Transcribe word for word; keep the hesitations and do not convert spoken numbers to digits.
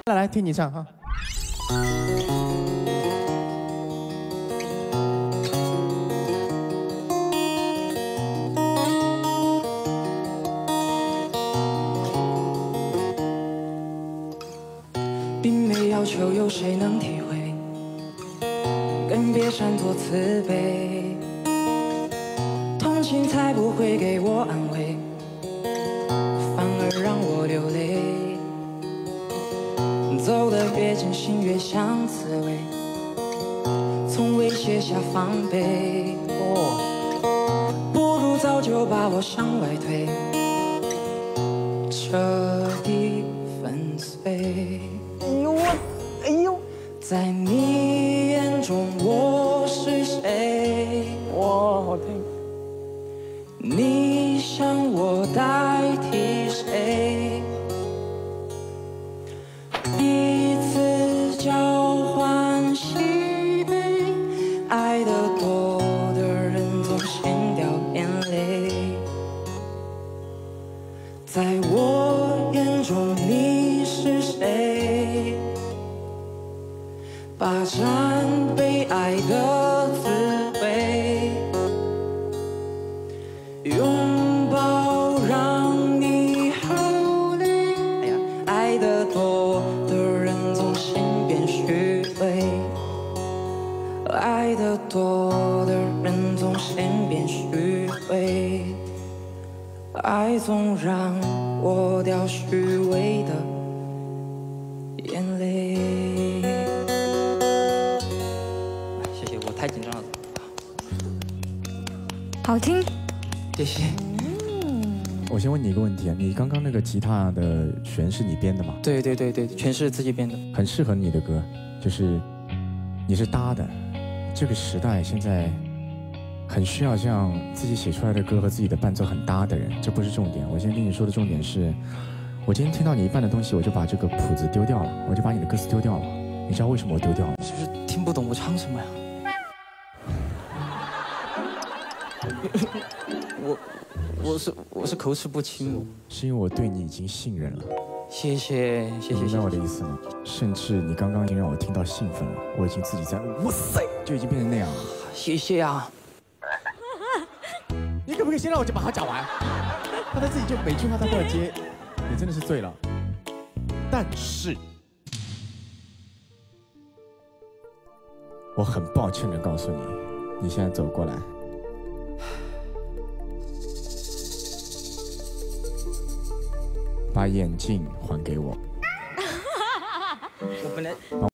来来，听你唱哈。 并没要求有谁能体会，更别闪作慈悲。同情才不会给我安慰，反而让我流泪。走得越近，心越像刺猬，从未卸下防备。哦，不如早就把我向外推，彻底粉碎。 哎呦我，哎呦， 在你眼中我是谁？ 哇，好听。 你想我代替谁？彼此交换喜悲，爱得多的人总先掉眼泪。在我眼中你是谁？霸占被爱的滋味，拥抱让你好累。哎呀，爱得多的人总先变虚伪，爱得多的人总先变虚伪，爱总让我掉虚伪的眼泪。谢谢，我太紧张了。 好听。 谢谢。 我先问你一个问题啊，你刚刚那个吉他的弦是你编的吗？ 对对对对，全是自己编的。 很适合你的歌，就是你是搭的。这个时代现在很需要这样自己写出来的歌和自己的伴奏很搭的人，这不是重点。我现在跟你说的重点是，我今天听到你一半的东西，我就把这个谱子丢掉了，我就把你的歌词丢掉了。你知道为什么我丢掉了？ 是不是听不懂我唱什么呀？我我是我是口齿不清， 是因为我对你已经信任了。 谢谢谢谢。 明白我的意思吗？甚至你刚刚已经让我听到兴奋了，我已经自己在哇塞，就已经变成那样了。 谢谢啊。 你可不可以先让我就把它讲完？他他自己就每句话他都要接，你真的是醉了。但是， 我很抱歉的告诉你，你现在走过来。把眼镜还给我。 我本来。